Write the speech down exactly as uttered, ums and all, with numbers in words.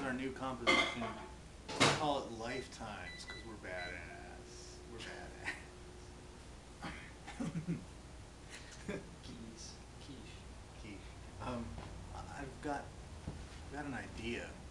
our new composition. We call it Lifetimes because we're badass. We're badass. Keys. Quiche. Quiche. Um, I- I've got, I've got an idea.